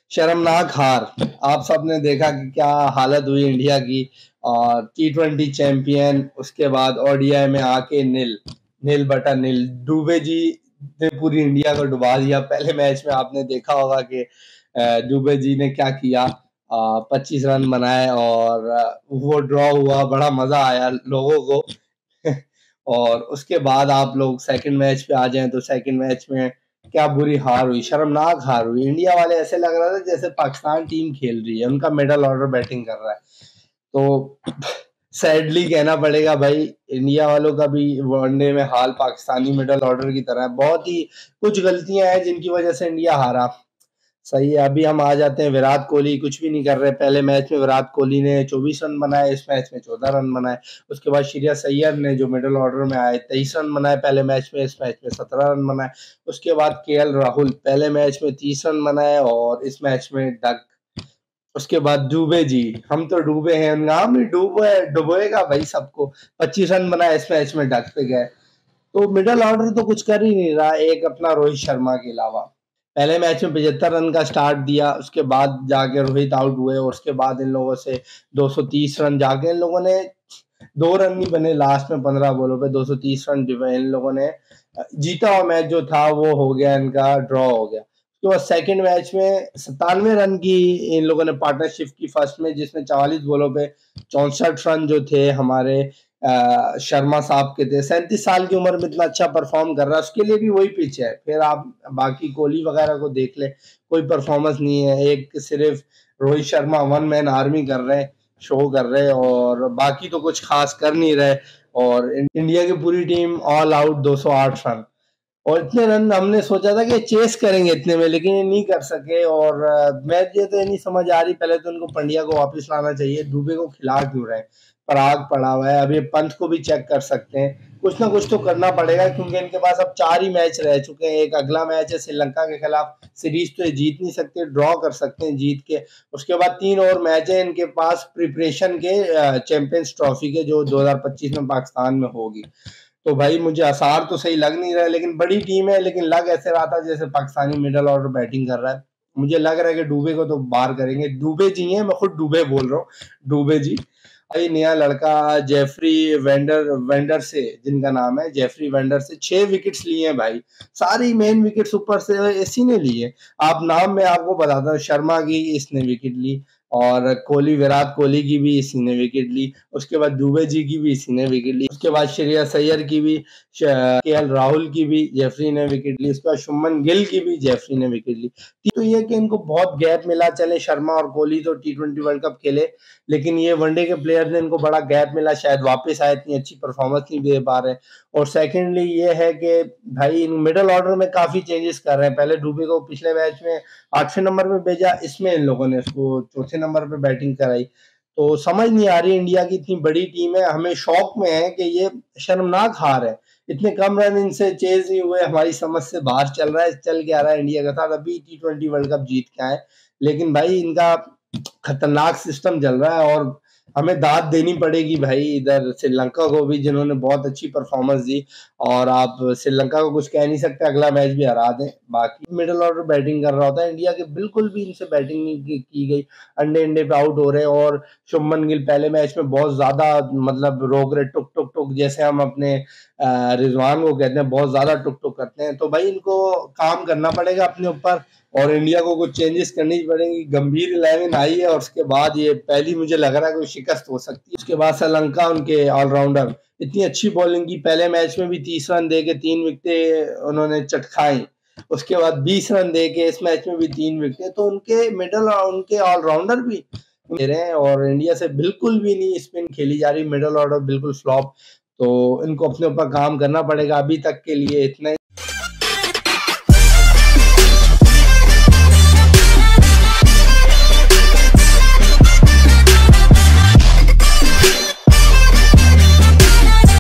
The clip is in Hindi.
शर्मनाक हार। आप सबने देखा कि क्या हालत हुई इंडिया की। और टी20 चैंपियन, उसके बाद ओडीआई में आके नील नील बटा नील। दुबे जी ने पूरी इंडिया को डुबा दिया। पहले मैच में आपने देखा होगा कि दुबे जी ने क्या किया। 25 रन बनाए और वो ड्रॉ हुआ। बड़ा मजा आया लोगों को। और उसके बाद आप लोग सेकंड मैच पे आ जाएं तो सेकंड मैच में क्या बुरी हार हुई, शर्मनाक हार हुई। इंडिया वाले ऐसे लग रहा था जैसे पाकिस्तान टीम खेल रही है, उनका मिडल ऑर्डर बैटिंग कर रहा है। तो सैडली कहना पड़ेगा भाई, इंडिया वालों का भी वनडे में हाल पाकिस्तानी मिडल ऑर्डर की तरह है। बहुत ही कुछ गलतियां हैं जिनकी वजह से इंडिया हारा। सही है। अभी हम आ जाते हैं, विराट कोहली कुछ भी नहीं कर रहे। पहले मैच में विराट कोहली ने 24 रन बनाए, इस मैच में 14 रन बनाए। उसके बाद श्रेयस अय्यर ने जो मिडिल ऑर्डर में आए 23 रन बनाए पहले मैच में, इस मैच में 17 रन बनाए। उसके बाद केएल राहुल पहले मैच में 30 रन बनाए और इस मैच में डक। उसके बाद दुबे जी, हम तो डूबे हैं, नाम ही डुबोएगा भाई सबको। 25 रन बनाए, इस मैच में डक पे गए। तो मिडिल ऑर्डर तो कुछ कर ही नहीं रहा, एक अपना रोहित शर्मा के अलावा। पहले मैच में 75 रन का स्टार्ट दिया, उसके बाद जाके रोहित आउट हुए और उसके बाद इन लोगों से 230 रन जाके इन लोगों ने 2 रन नहीं बने लास्ट में 15 बॉलों पे 230 रन इन लोगों ने जीता। हुआ मैच जो था वो हो गया इनका, ड्रॉ हो गया। उसके बाद सेकंड मैच में 97 रन की इन लोगों ने पार्टनरशिप की फर्स्ट में, जिसमें 44 बॉलों पे 64 रन जो थे हमारे शर्मा साहब के थे। 37 साल की उम्र में इतना अच्छा परफॉर्म कर रहा है, उसके लिए भी वही पिच है। फिर आप बाकी कोहली वगैरह को देख ले, कोई परफॉर्मेंस नहीं है। एक सिर्फ Rohit Sharma one man army कर रहे हैं, शो कर रहे हैं, और बाकी तो कुछ खास कर नहीं रहे। और इंडिया की पूरी टीम ऑल आउट 208 रन। और इतने रन हमने सोचा था कि चेस करेंगे इतने में, लेकिन ये नहीं कर सके। और मैच ये तो नहीं समझ आ रही, पहले तो इनको पंड्या को वापस लाना चाहिए। दुबे को खिला क्यों रहे, पराग पड़ा हुआ है। अभी पंत को भी चेक कर सकते हैं, कुछ ना कुछ तो करना पड़ेगा, क्योंकि इनके पास अब 4 ही मैच रह चुके हैं। एक अगला मैच है श्रीलंका के खिलाफ, सीरीज तो ये जीत नहीं सकते, ड्रॉ कर सकते हैं जीत के। उसके बाद 3 और मैच है इनके पास प्रिपरेशन के, चैंपियंस ट्रॉफी के, जो 2025 में पाकिस्तान में होगी। तो भाई मुझे आसार तो सही लग नहीं रहा है, लेकिन बड़ी टीम है। लेकिन लग ऐसे रहा था जैसे पाकिस्तानी मिडल ऑर्डर बैटिंग कर रहा है। मुझे लग रहा है कि डूबे को तो बाहर करेंगे। डूबे जी हैं, मैं खुद डूबे बोल रहा हूँ, डूबे जी। भाई नया लड़का जेफरी वेंडर वेंडर से, जिनका नाम है जेफरी वेंडर से 6 विकेट्स लिए हैं भाई। सारी मेन विकेट्स ऊपर से इसी ने लिए। आप नाम में आपको बताता हूँ, शर्मा की इसने विकेट ली, और कोहली विराट कोहली की भी इसी ने विकेट ली। उसके बाद दुबे जी की भी इसी ने विकेट ली। उसके बाद श्रेयस अय्यर की भी, केएल राहुल की भी जेफरी ने विकेट ली। उसके बाद शुभमन गिल की भी जेफरी ने विकेट ली। तो ये कि इनको बहुत गैप मिला। चले शर्मा और कोहली तो टी20 वर्ल्ड कप खेले, लेकिन ये वनडे के प्लेयर ने इनको बड़ा गैप मिला, शायद वापस आए, इतनी अच्छी परफॉर्मेंस नहीं दे पा रहे। और सेकेंडली ये है कि भाई मिडिल ऑर्डर में काफी चेंजेस कर रहे हैं। पहले डूबे को पिछले मैच में 8वें नंबर पे भेजा, इसमें इन लोगों ने उसको 4थे नंबर पे बैटिंग कराई। तो समझ नहीं आ रही, इंडिया की इतनी बड़ी टीम है, हमें शौक में है कि ये शर्मनाक हार है। इतने कम रन इनसे चेज नहीं हुए, हमारी समझ से बाहर चल रहा है। चल के आ रहा है इंडिया के साथ, अभी टी20 वर्ल्ड कप जीत के आए, लेकिन भाई इनका खतरनाक सिस्टम चल रहा है। और हमें दाद देनी पड़ेगी भाई इधर श्रीलंका को भी, जिन्होंने बहुत अच्छी परफॉर्मेंस दी। और आप श्रीलंका को कुछ कह नहीं सकते, अगला मैच भी हरा दें। बाकी मिडिल ऑर्डर बैटिंग कर रहा होता है इंडिया के, बिल्कुल भी इनसे बैटिंग नहीं की गई। अंडे अंडे पे आउट हो रहे हैं। और शुभमन गिल पहले मैच में बहुत ज्यादा मतलब रोक रहे, टुक टुक टुक, जैसे हम अपने रिजवान को कहते हैं, बहुत ज्यादा टुक टुक करते हैं। तो भाई इनको काम करना पड़ेगा अपने ऊपर, और इंडिया को कुछ चेंजेस करनी पड़ेंगी। गंभीर 11 आई है, और उसके बाद ये पहली मुझे लग रहा है कोई शिकस्त हो सकती है। उसके बाद श्रीलंका, उनके ऑलराउंडर इतनी अच्छी बॉलिंग की, पहले मैच में भी 30 रन दे के 3 विकेटें उन्होंने चटखाई। उसके बाद 20 रन दे के इस मैच में भी 3 विकेटें। तो उनके मिडल और उनके ऑलराउंडर भी दे रहे हैं, और इंडिया से बिल्कुल भी नहीं स्पिन खेली जा रही, मिडल ऑर्डर बिल्कुल फ्लॉप। तो इनको अपने ऊपर काम करना पड़ेगा। अभी तक के लिए इतना ही।